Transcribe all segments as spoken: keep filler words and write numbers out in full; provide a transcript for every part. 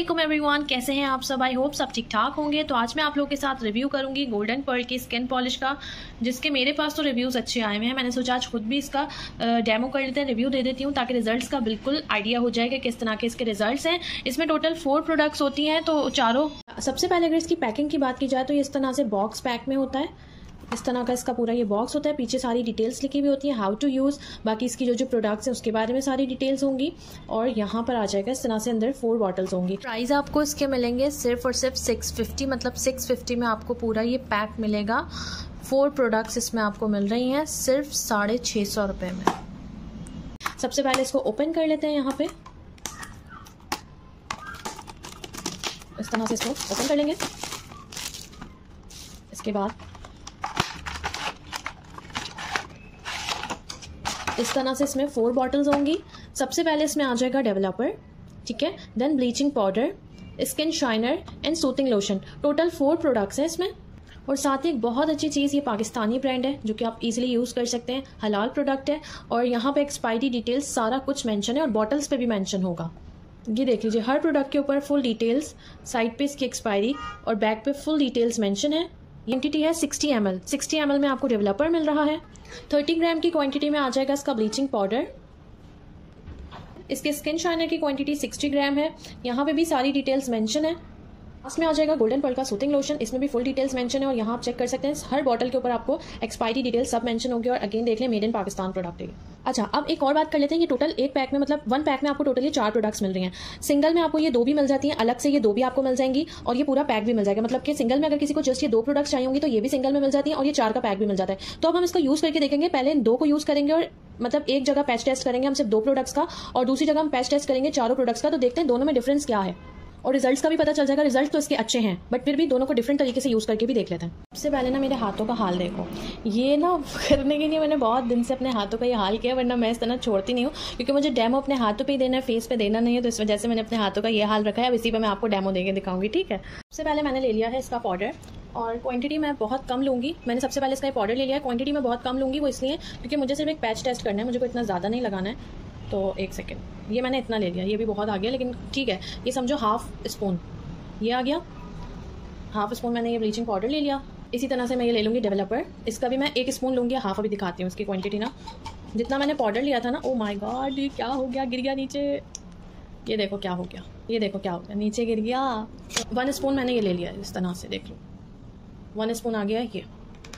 अस्सलामुअलैकुम एवरीवन, कैसे हैं आप सब। आई होप सब ठीक ठाक होंगे। तो आज मैं आप लोगों के साथ रिव्यू करूंगी गोल्डन पर्ल की स्किन पॉलिश का, जिसके मेरे पास तो रिव्यूज़ अच्छे आए हुए हैं। मैंने सोचा आज खुद भी इसका डेमो कर लेते हैं, रिव्यू दे देती हूँ, ताकि रिजल्ट्स का बिल्कुल आइडिया हो जाएगा किस तरह के इसके रिजल्ट्स हैं। इसमें टोटल फोर प्रोडक्ट्स होती हैं, तो चारों सबसे पहले अगर इसकी पैकिंग की बात की जाए तो ये इस तरह से बॉक्स पैक में होता है। इस तरह का इसका पूरा ये बॉक्स होता है। पीछे सारी डिटेल्स लिखी हुई होती है, हाउ टू यूज़, बाकी इसकी जो जो प्रोडक्ट्स हैं उसके बारे में सारी डिटेल्स होंगी। और यहाँ पर आ जाएगा इस तरह से अंदर फोर बॉटल्स होंगी। प्राइस आपको इसके मिलेंगे सिर्फ और सिर्फ सिक्स फिफ्टी, मतलब सिक्स फिफ्टी में आपको पूरा ये पैक मिलेगा। फोर प्रोडक्ट्स इसमें आपको मिल रही हैं सिर्फ साढ़े छः सौ रुपये में। सबसे पहले इसको ओपन कर लेते हैं। यहाँ पे इस तरह से इसको ओपन कर लेंगे। इसके बाद इस तरह से इसमें फोर बॉटल्स होंगी। सबसे पहले इसमें आ जाएगा डेवलपर, ठीक है, then bleaching powder, skin shiner and soothing lotion. Total four products हैं इसमें। और साथ ही एक बहुत अच्छी चीज़, ये पाकिस्तानी ब्रांड है जो कि आप इजीली यूज़ कर सकते हैं, हलाल प्रोडक्ट है। और यहाँ पे एक्सपायरी डिटेल्स सारा कुछ मेंशन है और बॉटल्स पे भी मेंशन होगा। ये देख लीजिए, हर प्रोडक्ट के ऊपर फुल डिटेल्स, साइड पे इसकी एक्सपायरी और बैक पे फुल डिटेल्स मेंशन है। क्वांटिटी है sixty M L. Sixty M L में आपको डेवलपर मिल रहा है। थर्टी ग्राम की क्वांटिटी में आ जाएगा इसका ब्लीचिंग पाउडर। इसके स्किन शाइनर की क्वांटिटी सिक्सटी ग्राम है। यहाँ पे भी सारी डिटेल्स मेंशन है। इसमें आ जाएगा गोल्डन पर्ल का सूथिंग लोशन, इसमें भी फुल डिटेल्स मेंशन है। और यहाँ आप चेक कर सकते हैं, हर बॉटल के ऊपर आपको एक्सपायरी डिटेल्स सब मेंशन होगी। और अगेन देख लें, मेड इन पाकिस्तान प्रोडक्ट है। अच्छा, अब एक और बात कर लेते हैं। ये टोटल एक पैक में, मतलब वन पैक में आपको टोटली चार प्रोडक्ट्स मिल रही हैं। सिंगल में आपको ये दो भी मिल जाती हैं, अलग से ये दो भी आपको मिल जाएंगी। और ये पूरा पैक भी मिल जाएगा, मतलब कि सिंगल में अगर किसी को जस्ट ये दो प्रोडक्ट्स चाहिए होंगी तो ये भी सिंगल में मिल जाती हैं और ये चार का पैक भी मिल जाता है। तो अब हम इसको यूज़ करके देखेंगे। पहले इन दो को यूज़ करेंगे और मतलब एक जगह पैच टेस्ट करेंगे हम सिर्फ दो प्रोडक्ट्स का, और दूसरी जगह हम पैच टेस्ट करेंगे चारों प्रोडक्ट्स का। तो देखते हैं दोनों में डिफरेंस क्या है और रिजल्ट्स का भी पता चल जाएगा। रिजल्ट तो इसके अच्छे हैं, बट फिर भी दोनों को डिफरेंट तरीके से यूज़ करके भी देख लेते हैं। सबसे पहले ना मेरे हाथों का हाल देखो। ये ना करने के लिए मैंने बहुत दिन से अपने हाथों का ये हाल किया, वरना मैं इस तरह छोड़ती नहीं हूँ, क्योंकि मुझे डेमो अपने हाथों पे ही देना है, फेस पे देना नहीं है। तो इस वजह से मैंने अपने हाथों का ये हाल रखा है। अब इसी पर मैं आपको डेमो देके दिखाऊंगी, ठीक है। सबसे पहले मैंने ले लिया है इसका पाउडर, और क्वांटिटी मैं बहुत कम लूँगी। मैंने सबसे पहले इसका पाउडर ले लिया है। क्वांटिटी मैं बहुत कम लूँगी, वो इसलिए क्योंकि मुझे सिर्फ एक पैच टेस्ट करना है, मुझे को इतना ज़्यादा नहीं लगाना है। तो एक सेकेंड, ये मैंने इतना ले लिया, ये भी बहुत आ गया, लेकिन ठीक है। ये समझो हाफ स्पून ये आ गया, हाफ स्पून मैंने ये ब्लीचिंग पाउडर ले लिया। इसी तरह से मैं ये ले लूँगी डेवलपर, इसका भी मैं एक स्पून लूँगी, हाफ अभी दिखाती हूँ इसकी क्वांटिटी ना। जितना मैंने पाउडर लिया था ना, ओ माय गॉड, ये क्या हो गया, गिर गया नीचे। ये देखो क्या हो गया, ये देखो क्या हो गया, नीचे गिर गया। वन स्पून मैंने ये ले लिया है, इस तरह से देख लो, वन स्पून आ गया है ये।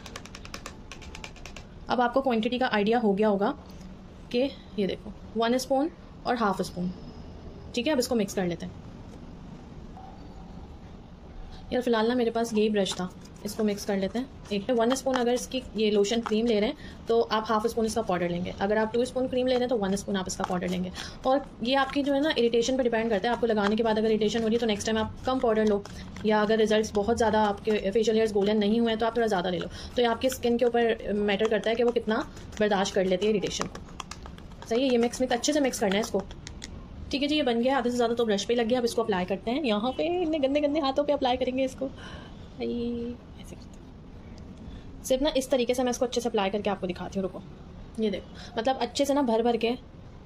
अब आपको क्वांटिटी का आइडिया हो गया होगा कि ये देखो वन स्पून और हाफ स्पून, ठीक है। अब इसको मिक्स कर लेते हैं। यार फिलहाल ना मेरे पास यही ब्रश था, इसको मिक्स कर लेते हैं। एक वन स्पून अगर इसकी ये लोशन क्रीम ले रहे हैं तो आप हाफ स्पून इसका पाउडर लेंगे। अगर आप टू स्पून क्रीम ले रहे हैं तो वन स्पून आप इसका पाउडर लेंगे। और ये आपकी जो है ना इरिटेशन पर डिपेंड करता है। आपको लगाने के बाद अगर इरिटेशन हो रही है तो नेक्स्ट टाइम आप कम पाउडर लो, या अगर रिजल्ट्स बहुत ज़्यादा आपके फेशियल हेयर्स गोल्डन नहीं हुए हैं तो आप थोड़ा ज़्यादा ले लो। तो ये आपकी स्किन के ऊपर मैटर करता है कि वो कितना बर्दाश्त कर लेती है इरिटेशन को। सही है, ये मिक्स मिक्स अच्छे से मिक्स करना है इसको, ठीक है जी। ये बन गया, आधे से ज़्यादा तो ब्रश पे लग गया। अब इसको अप्लाई करते हैं यहाँ पे, इतने गंदे गंदे हाथों पे अप्लाई करेंगे इसको। ऐसे करते हैं सिर्फ ना, इस तरीके से मैं इसको अच्छे से अप्लाई करके आपको दिखाती हूँ। रुको, ये देखो, मतलब अच्छे से ना भर भर के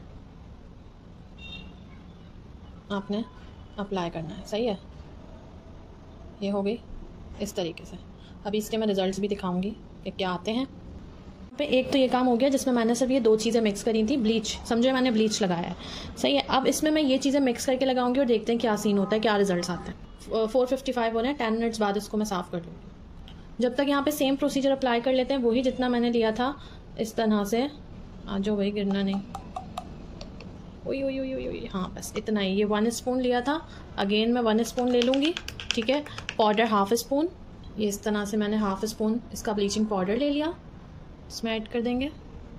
आपने अप्लाई करना है। सही है, ये हो गई इस तरीके से। अभी इसके मैं रिजल्ट्स भी दिखाऊंगी कि क्या आते हैं। पे एक तो ये काम हो गया जिसमें मैंने सिर्फ ये दो चीज़ें मिक्स करी थी, ब्लीच, समझो मैंने ब्लीच लगाया है। सही है, अब इसमें मैं ये चीज़ें मिक्स करके लगाऊंगी और देखते हैं क्या सीन होता है, क्या रिजल्ट्स आते हैं। फोर फिफ्टी फाइव हो रहे हैं, टेन मिनट्स बाद इसको मैं साफ़ कर लूँगी। जब तक यहाँ पे सेम प्रोसीजर अप्लाई कर लेते हैं, वही जितना मैंने लिया था इस तरह से। आज जो वही गिरना नहीं, ओई ओई ओई ओई, हाँ बस इतना ही। ये वन स्पून लिया था, अगेन मैं वन स्पून ले लूँगी, ठीक है। पाउडर हाफ स्पून, ये इस तरह से मैंने हाफ स्पून इसका ब्लीचिंग पाउडर ले लिया, इसमें ऐड कर देंगे।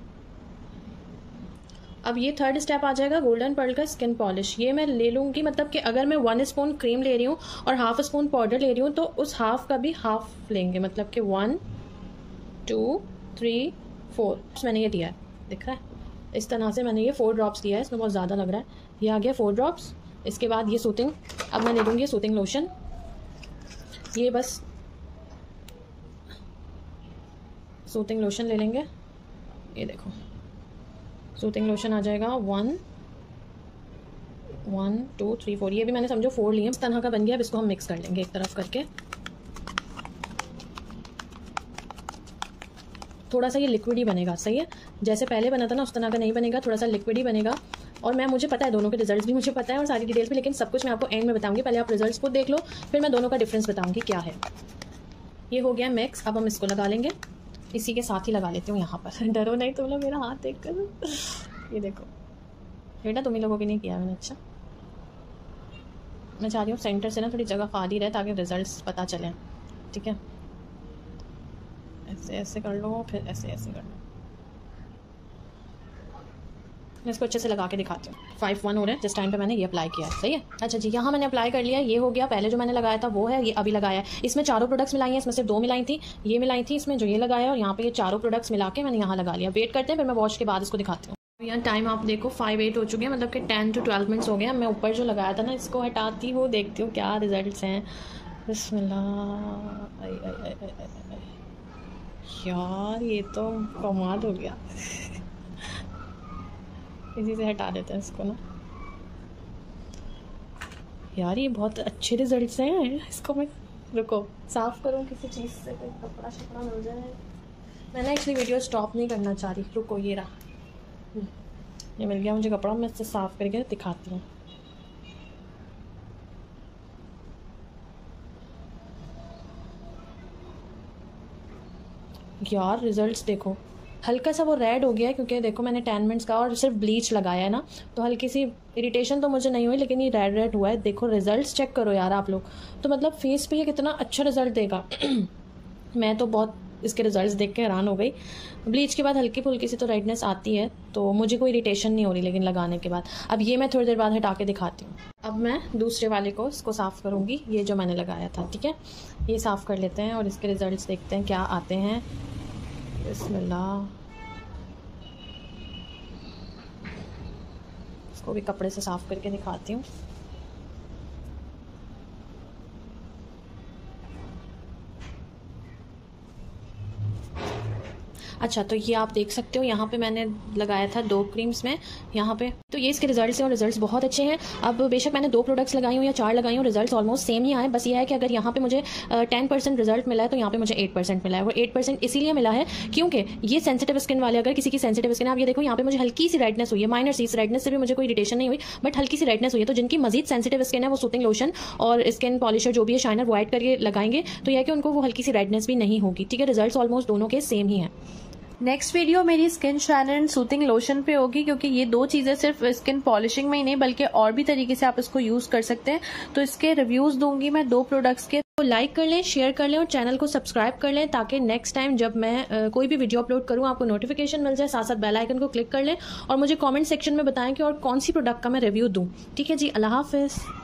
अब ये थर्ड स्टेप आ जाएगा गोल्डन पर्ल का स्किन पॉलिश। ये मैं ले लूँगी, मतलब कि अगर मैं वन स्पून क्रीम ले रही हूँ और हाफ स्पून पाउडर ले रही हूँ तो उस हाफ का भी हाफ लेंगे, मतलब कि वन टू थ्री फोर मैंने ये दिया है, दिख रहा है। इस तरह से मैंने ये फोर ड्रॉप्स दिया है, इसमें बहुत ज़्यादा लग रहा है। ये आ गया फोर ड्रॉप्स। इसके बाद ये सूथिंग, अब मैं ले लूँगी सूथिंग लोशन। ये बस सूथिंग लोशन ले लेंगे, ये देखो सूथिंग लोशन आ जाएगा one one two three four, ये भी मैंने समझो फोर लिए, इस तरह का बन गया। अब इसको हम मिक्स कर लेंगे एक तरफ करके। थोड़ा सा ये लिक्विड ही बनेगा, सही है, जैसे पहले बना था ना उस तरह का नहीं बनेगा, थोड़ा सा लिक्विड ही बनेगा। और मैं मुझे पता है दोनों के रिजल्ट्स भी मुझे पता है और सारी डिटेल्स भी, लेकिन सब कुछ मैं आपको एंड में बताऊंगी। पहले आप रिजल्ट्स को देख लो, फिर मैं दोनों का डिफरेंस बताऊंगी क्या है। ये हो गया मिक्स। अब हम इसको लगा लेंगे, इसी के साथ ही लगा लेती हूँ यहाँ पर। डरो नहीं तुम लोग मेरा हाथ देख कर। ये देखो बेटा, तुम ही लोगों की नहीं किया मैंने। अच्छा, मैं चाह रही हूँ सेंटर से ना थोड़ी जगह खाली रहे ताकि रिजल्ट्स पता चलें, ठीक है। ऐसे ऐसे कर लो, फिर ऐसे ऐसे कर लो। मैं इसको अच्छे से लगा के दिखाती हूँ। फाइव वन हो रहा है जिस टाइम पे मैंने ये अप्लाई किया है, सही है। अच्छा जी, यहाँ मैंने अप्लाई कर लिया, ये हो गया। पहले जो मैंने लगाया था वो है, ये अभी लगाया है। इसमें चारों प्रोडक्ट्स मिलाई हैं, इसमें से दो मिलाई थी, ये मिलाई थी इसमें जो ये लगाया, और यहाँ पे ये चारों प्रोडक्ट्स मिला के मैंने यहाँ लगा लिया। वेट करते हैं, फिर मैं वॉश के बाद इसको दिखाती हूँ। यहाँ टाइम आप देखो फाइव एट हो चुके हैं, मतलब कि टेन टू ट्वेल्व मिनट्स हो गए। मैं ऊपर जो लगाया था ना इसको हटाती हूँ, देखती हूँ क्या रिजल्ट्स हैं। बिस्मिल्लाह, यार ये तो कमाल हो गया। इसी से हटा देते हैं इसको ना। यार ये बहुत अच्छे रिजल्ट्स हैं। इसको मैं रुको साफ़ करूँ किसी चीज़ से, कोई कपड़ा शपड़ा मिल जाए। मैंने एक्चुअली वीडियो स्टॉप नहीं करना चाह रही। रुको, ये रहा, ये मिल गया मुझे कपड़ा। मैं इससे साफ़ करके दिखाती हूँ। यार रिजल्ट्स देखो, हल्का सा वो रेड हो गया है क्योंकि देखो मैंने टेन मिनट्स का और सिर्फ ब्लीच लगाया है ना, तो हल्की सी इरिटेशन तो मुझे नहीं हुई, लेकिन ये रेड रेड हुआ है। देखो रिजल्ट्स चेक करो यार आप लोग, तो मतलब फेस पे ये कितना अच्छा रिजल्ट देगा। मैं तो बहुत इसके रिजल्ट्स देख के हैरान हो गई। ब्लीच के बाद हल्की फुल्की सी तो रेडनेस आती है, तो मुझे कोई इरिटेशन नहीं हो रही लेकिन लगाने के बाद। अब ये मैं थोड़ी देर बाद हटा के दिखाती हूँ। अब मैं दूसरे वाले को इसको साफ़ करूँगी, ये जो मैंने लगाया था, ठीक है। ये साफ़ कर लेते हैं और इसके रिजल्ट्स देखते हैं क्या आते हैं। बिस्मिल्लाह, इसको भी कपड़े से साफ़ करके दिखाती हूँ। अच्छा, तो ये आप देख सकते हो यहाँ पे मैंने लगाया था दो क्रीम्स में यहाँ पे, तो ये इसके रिजल्ट्स हैं और रिजल्ट्स बहुत अच्छे हैं। अब बेशक मैंने दो प्रोडक्ट्स लगाई हूँ या चार लगाई हूँ, रिजल्ट्स ऑलमोस्ट सेम ही आए। बस ये है कि अगर यहाँ पे मुझे टेन परसेंट रिजल्ट मिला है तो यहाँ पे मुझे एट परसेंट मिला है। वो एट परसेंट इसीलिए मिला है क्योंकि ये सेंसिटिव स्किन वाले, अगर किसी की सेंसिटिव स्किन है, आप ये देखो यहाँ पे मुझे हल्की सी रेडनेस हुई है, माइनर सी। इस रेडनेस से भी मुझे कोई इरिटेशन नहीं हुई, बट हल्की सी रेडनेस हुई है। तो जिनकी मजीद सेंसिटिव स्किन है वो सूथिंग लोशन और स्किन पॉलिशर जो भी है शाइनर वो ऐड करके लगाएंगे, तो यह कि उनको वो हल्की सी रेडनेस भी नहीं होगी, ठीक है। रिजल्ट्स ऑलमोस्ट दोनों के सेम ही हैं। नेक्स्ट वीडियो मेरी skin shiner and soothing lotion पे होगी, क्योंकि ये दो चीज़ें सिर्फ स्किन पॉलिशिंग में ही नहीं बल्कि और भी तरीके से आप इसको यूज़ कर सकते हैं। तो इसके रिव्यूज़ दूंगी मैं दो प्रोडक्ट्स के। तो लाइक कर लें, शेयर कर लें और चैनल को सब्सक्राइब कर लें ताकि नेक्स्ट टाइम जब मैं आ, कोई भी वीडियो अपलोड करूँ आपको नोटिफिकेशन मिल जाए। साथ साथ बेल आइकन को क्लिक कर लें और मुझे कमेंट सेक्शन में बताएं कि और कौन सी प्रोडक्ट का मैं रिव्यू दूँ, ठीक है जी। अल्लाह हाफिज़।